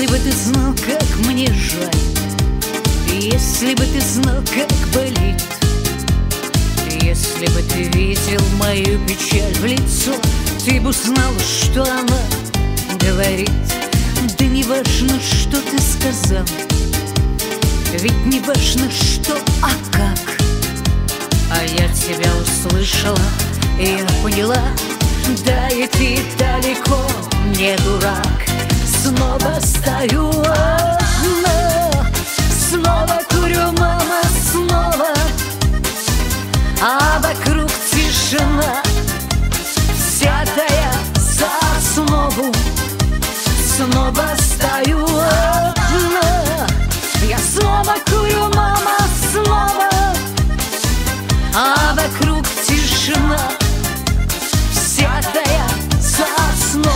Если бы ты знал, как мне жаль, если бы ты знал, как болит, если бы ты видел мою печаль в лицо, ты бы знал, что она говорит. Да не важно, что ты сказал, ведь не важно, что, а как. А я тебя услышала, и я поняла, да и ты далеко не дурак. Снова стою одна, снова курю, мама, снова, а вокруг тишина, взятая за основу. Снова стою одна, я снова курю, мама, снова, а вокруг тишина, взятая за основу.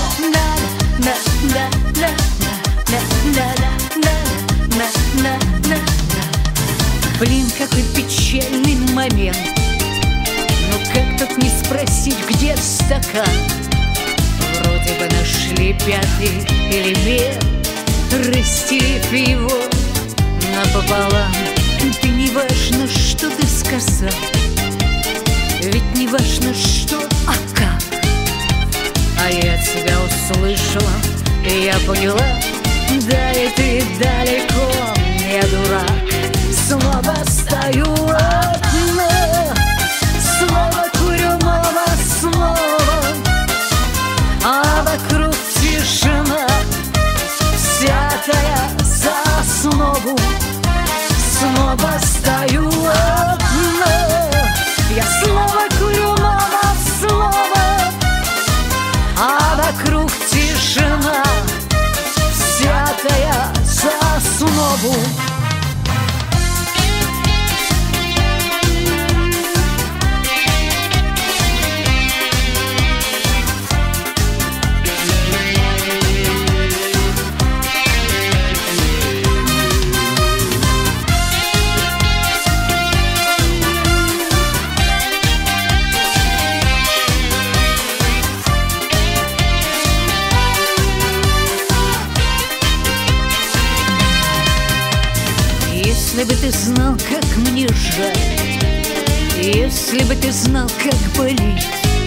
Блин, какой печальный момент. Ну как тут не спросить, где стакан? Вроде бы нашли пятый элемент, растерев его напополам. Да не важно, что ты сказал, ведь не важно, что, а как. А я тебя услышала, и я поняла, да и ты далеко не дурак. Снова стою одна, снова курю, мама, снова, а вокруг тишина, взятая за основу. Снова стою одна, я снова курю, мама, снова, а вокруг тишина, взятая за основу. Если бы ты знал, как мне жаль, если бы ты знал, как болит,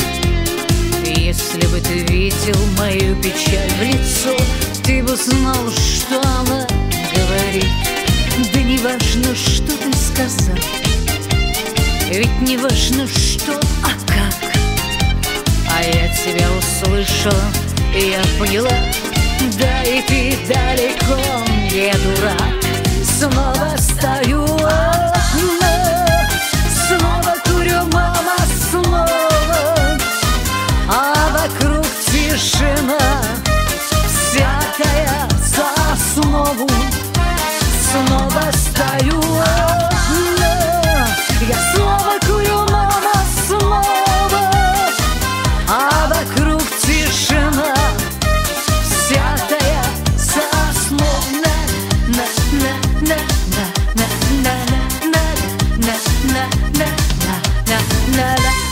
если бы ты видел мою печаль в лицо, ты бы знал, что она говорит. Да не важно, что ты сказал, ведь не важно, что, а как. А я тебя услышала, и я поняла, да и ты далеко не дурак. Снова стою одна, снова курю, мама, снова, а вокруг тишина, взятая за основу. Снова стою одна, я снова курю, мама, снова, а вокруг тишина, взятая за основу. La